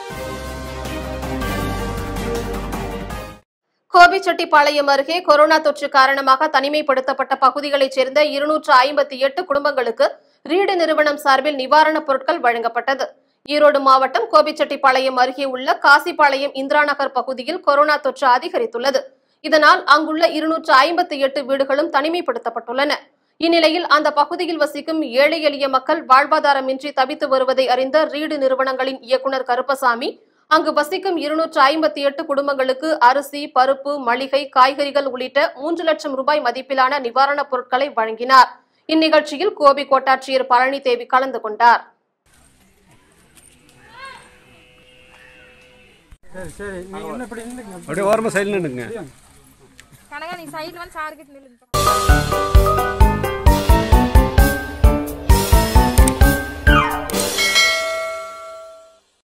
கோபிச்செட்டிப்பாளையம் அருகே கொரோனா தொற்று காரணமாக தனிமைப்படுத்தப்பட்ட பகுதிகளைச் சேர்ந்த 258 குடும்பங்களுக்கு ரீடு நிறுவனம் சார்பில் நிவாரணப் பொருட்கள் வழங்கப்பட்டது. ஈரோடு மாவட்டம் கோபிச்செட்டிப்பாளையம் அருகே உள்ள காசிப்பாளையம் இந்திரா நகர் பகுதியில் கொரோனா தொற்று அதிகரித்துள்ளது. இதனால் அங்குள்ள 258 வீடுகளும் தனிமைப்படுத்தப்பட்டுள்ளன. இந்நிலையில் அந்த பகுதியில் வசிக்கும் ஏழை எளிய மக்கள் வாழ்வாதாரமின்றி தவித்து வருவதை அறிந்த ரீடு நிறுவனங்களின் இயக்குநர் கருப்பசாமி அங்கு வசிக்கும் 258 குடும்பங்களுக்கு அரிசி, பருப்பு, மளிகை, காய்கறிகள் உள்ளிட்ட 3 லட்சம் ரூபாய் மதிப்பிலான நிவாரணப் பொருட்களை வழங்கினார். இந்நிகழ்ச்சியில் கோபி கோட்டாட்சியர் பழனி தேவி கலந்து கொண்டார். சரி, நீங்க என்ன இப்படி நில்லுங்க. அப்படியே ஓரமா சைடுல நில்லுங்க. கனகா நீ சைடுல வந்து சார் கிட்ட நில்லுங்க.